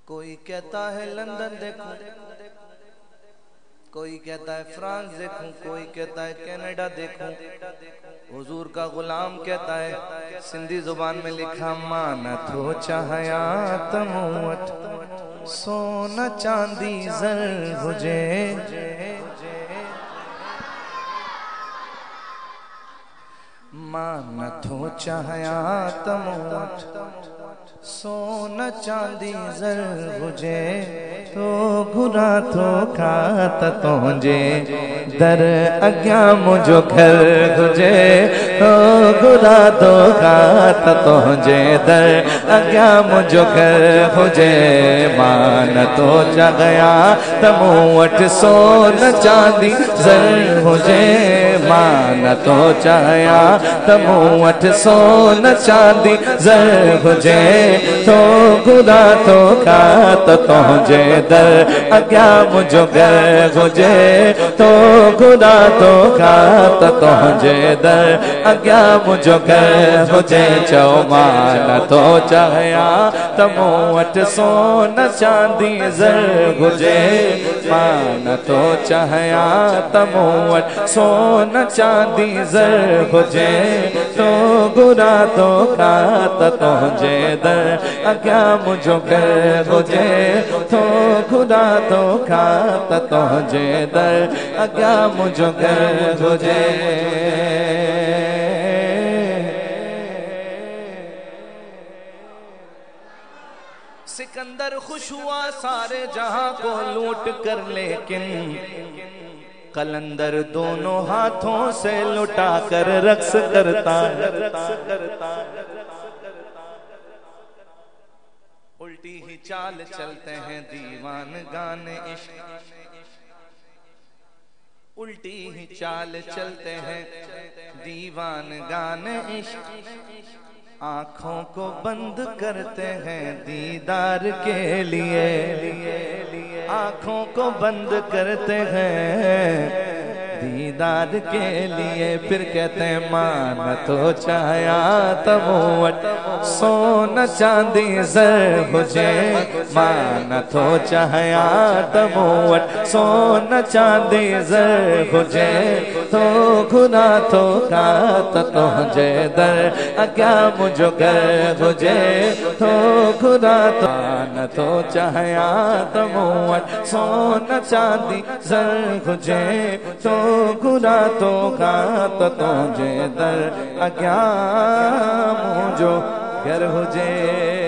कोई कहता है लंदन देखूं, कोई कहता है फ्रांस देखूं, कोई कहता है कनाडा देखूं। हुजूर का गुलाम कहता है सिंधी जुबान में लिखा, मानत हो चाहया तमुवट सोना चांदी जर हुजे, मानत हो चाहया तमुवट सोना चांदी जर हुजे, तो घुरा तो खात तुझे दर अग्या मुझो घर हुजे, तो घुरा तो खात तुझे दर अग्या मुझो घर हुजे। मान तो जगया तमू वट सोना चांदी जर हुजे, मान तो चाहया तमू वट सोना चांदी जर हुजे, तो खुदा तो खात तुझे दर अग्या मुझो घर हुजे, तो खुदा तो खात तुझे दर अग्या मुझो घर हुजे। चौ मान तो चाहया तमू वट सोना चांदी जर हुजे, मान तो चाहया तमू वट सोना चांदी जर हुजे, तो गुरा तो खात तुझे दर अग्या मुझो घर हुजे, तो खुदा तो खात तुझे दर अग्या मुझो घर हुजे। सिकंदर खुश हुआ सारे जहां को लूट कर, लेकिन कलंदर दोनों हाथों से लुटा कर रक्स करता। उल्टी ही चाल चलते हैं दीवान गाने इश्क, उल्टी ही चाल चलते हैं दीवान गाने इश्क, आँखों को बंद करते हैं दीदार के लिए, आँखों को बंद करते हैं दीदार के लिए। फिर कहते हैं मान तो चाहया तमू वट सोना चांदी जर हुजे, मान तो चाहया तमू वट सोना चांदी जर हुजे, तो खुदा तो खात तुझे दर अग्या मुझो घर हुजे, तो खुदा तो मान तो चाहया तमू वट सोना चांदी जर हुजे, तो खुदा तो खात तुझे दर अग्या मुझो घर हुजे।